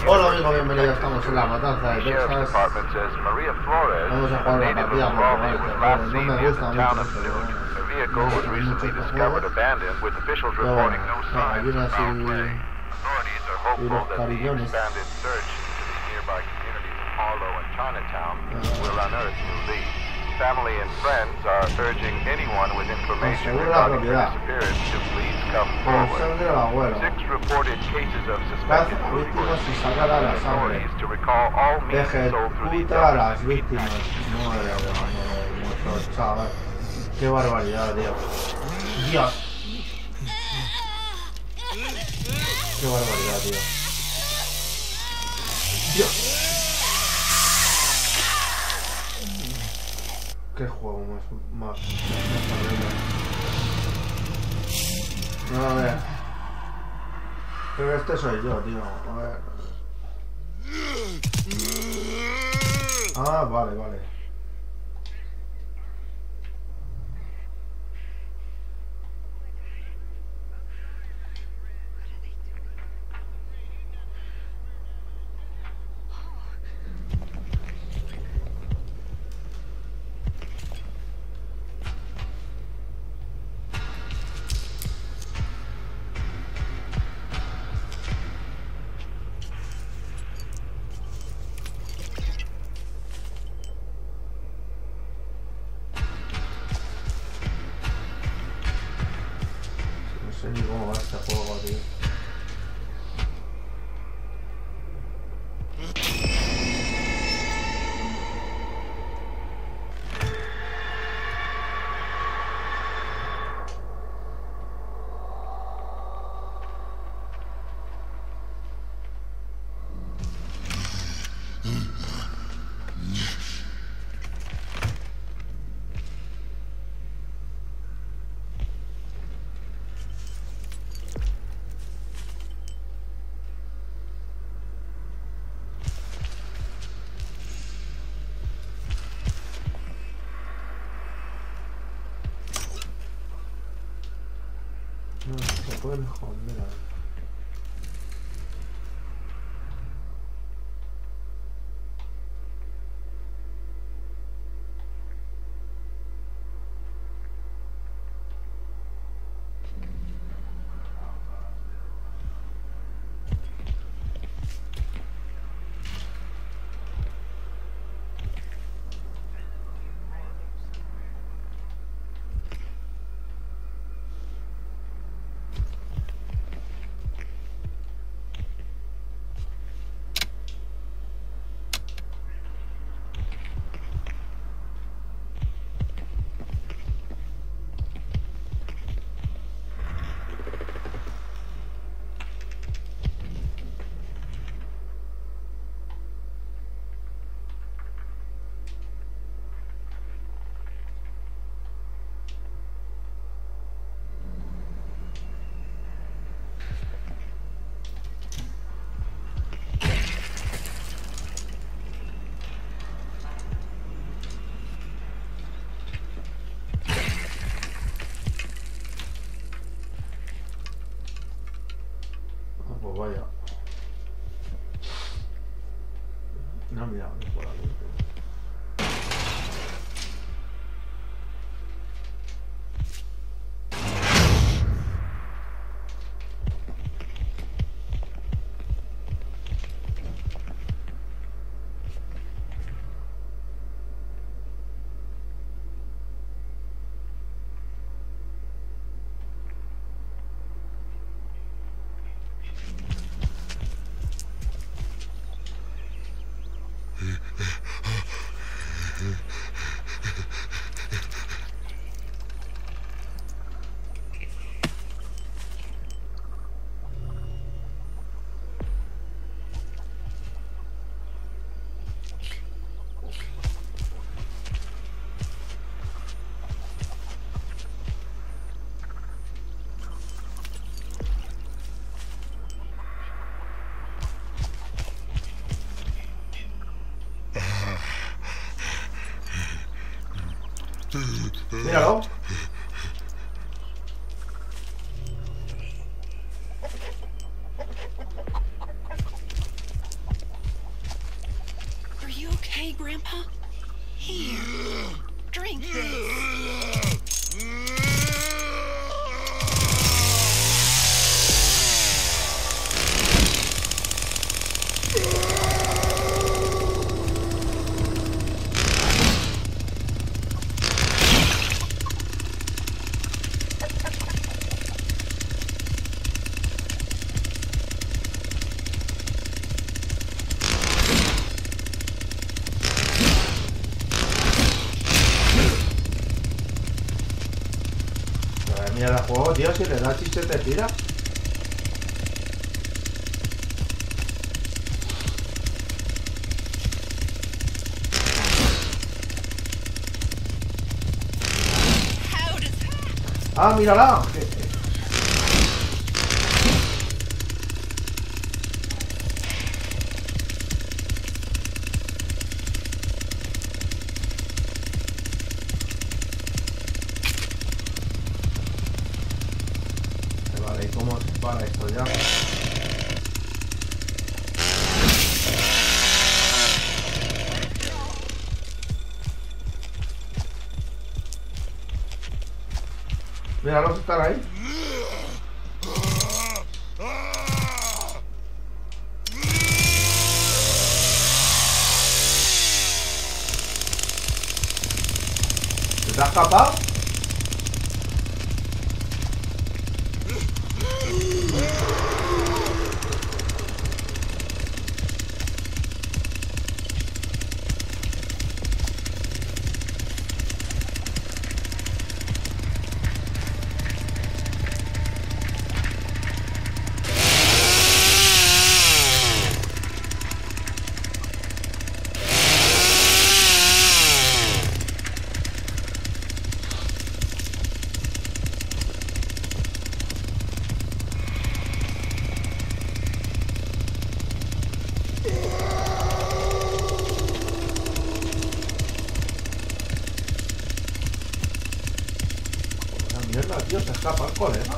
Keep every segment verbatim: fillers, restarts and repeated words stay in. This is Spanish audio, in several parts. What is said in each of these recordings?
Hola amigos, bienvenidos, estamos en la matanza de Texas. Vamos a jugar una partida porque vale, no me gusta mucho esto, pero bueno, no me gusta mucho este juego. Pero bueno, gallinas y, y los carillones. Family and friends are urging anyone with information regarding the disappearance to please come forward. Six reported cases of suspected food poisoning authorities to recall all means sold through the Ejecuta a las víctimas. Madre de nuestro chaval. Qué barbaridad, tío. Dios. Qué barbaridad, tío. Dios. Qué juego más, más, más horrible. No, a ver. Creo que este soy yo, tío. A ver. Ah, vale, vale. No sé ni cómo va este juego, tío. No, se pueden joder, a ver. Pues vaya. No he mirado ni por aquí. Míralo. thirsty, Grandpa? Here, drink this. Mira el juego, tío, si le das y se te tira. Ah, mírala. Vale, ¿cómo se para esto ya? Míralos, están ahí. ¿Se te ha escapado? Mierda, tío, se escapa el colega.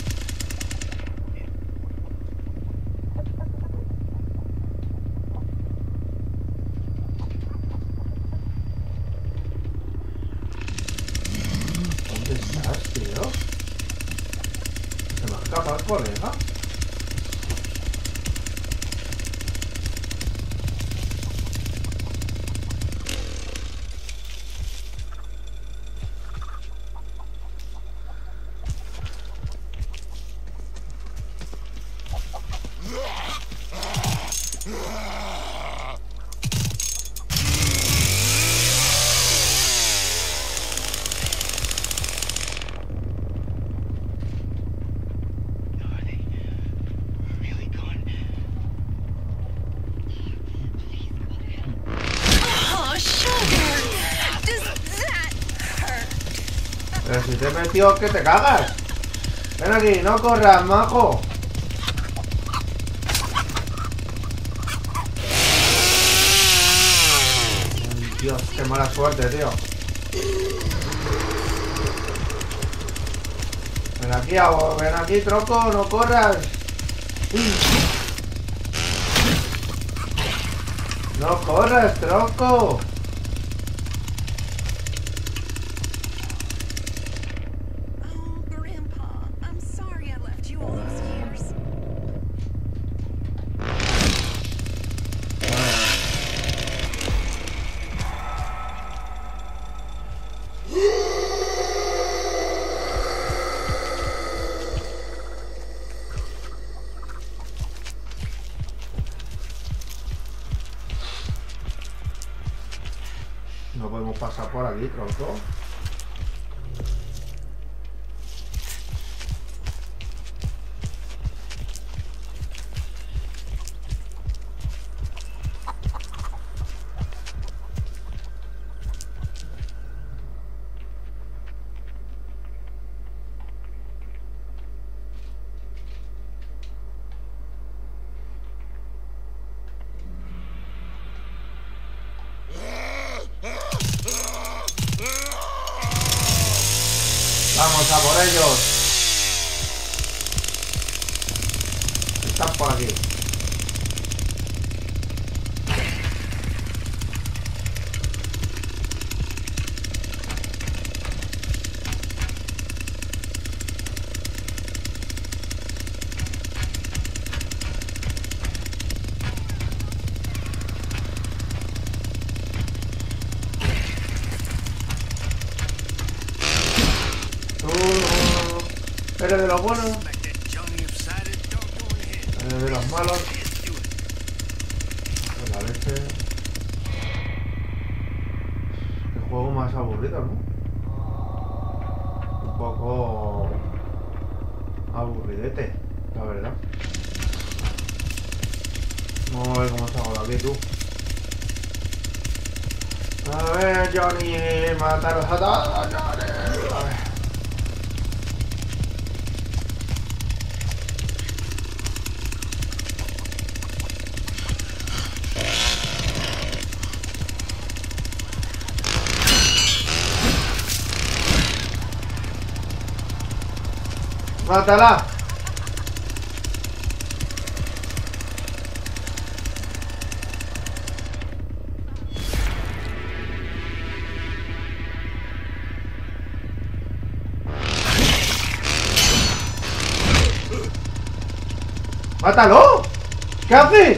¿Dónde estás, tío? Se me escapa el colega. Pero si te he metido que te cagas. Ven aquí, no corras, majo. Ay, Dios, qué mala suerte, tío. Ven aquí, agua, ven aquí, tronco, no corras. No corras, tronco. No podemos pasar por aquí, tronco. Vamos a por ellos. Están por aquí. de los buenos. N de los malos. La leche. El juego más aburrido, ¿no? Un poco aburridete, la verdad. Vamos a ver cómo salgo de aquí, tú. A ver, Johnny, mataros a todos, Johnny. A ver. ¡Mátala! ¡Mátalo! ¿Qué haces?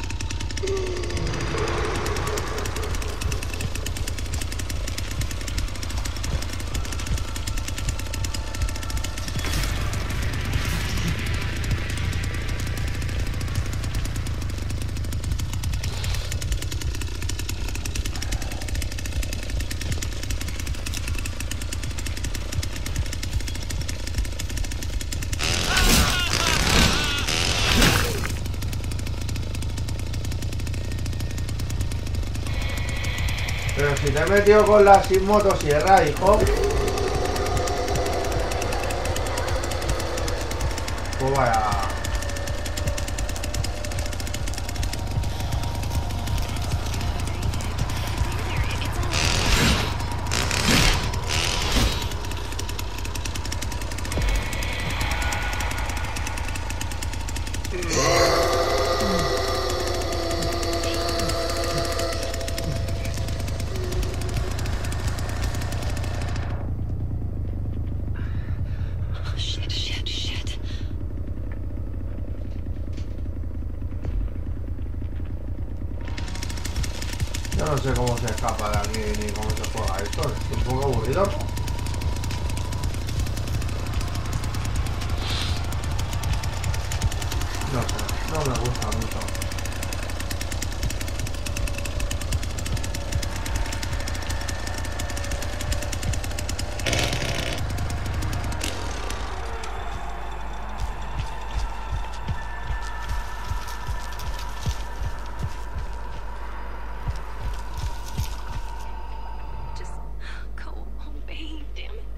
Pero si te he metido con la sin motosierra, hijo. Pues vaya. Shit, shit, shit. Yo no sé cómo se escapa de aquí ni cómo se juega esto. Es un poco aburrido. No sé, no me gusta mucho. Just go away, damn it.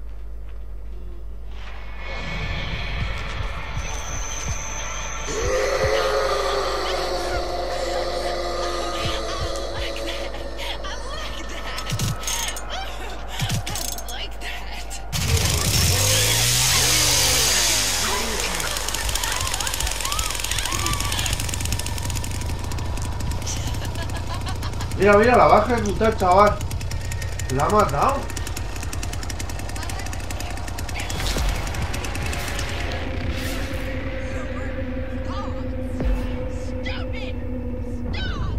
Mira, mira, la va a ejecutar, chaval. La ha matado. Stop it! Stop!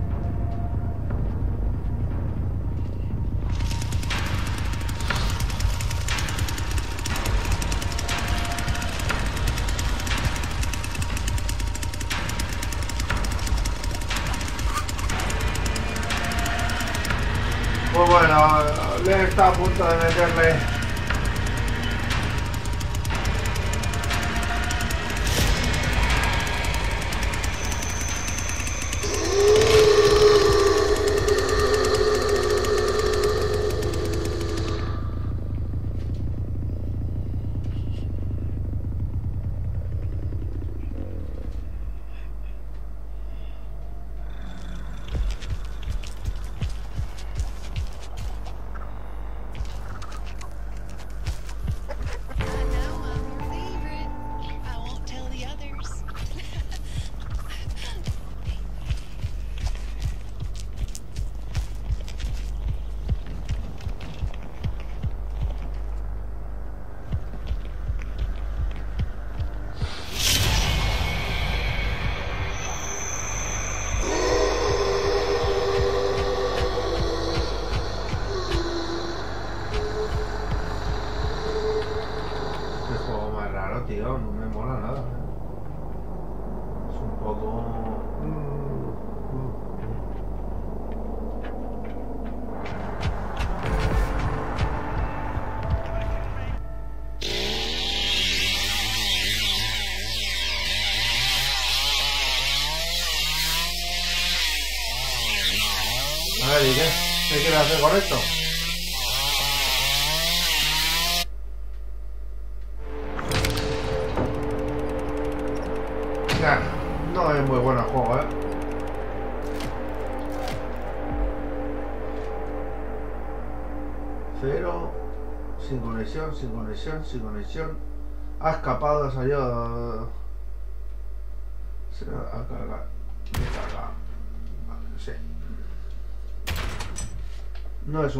Pues bueno, le está a punto de meterle. ¿y qué? ¿Qué quieres hacer con esto? Ya, no es muy bueno el juego, ¿eh? Cero, sin conexión, sin conexión, sin conexión. Ha escapado, ha salido. Se ha cargado. Descargado. Vale, sí. No es un